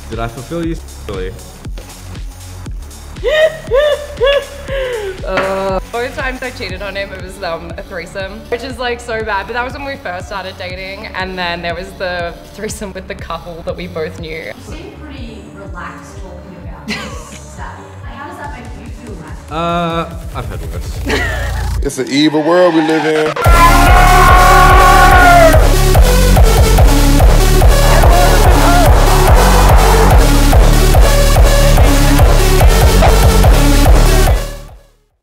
Did I fulfill you? Really? Both times I cheated on him, it was a threesome, which is like so bad. But that was when we first started dating, and then there was the threesome with the couple that we both knew. You seem pretty relaxed talking about this. How does that make you feel, Matt? I've had worse. It's an evil world we live in.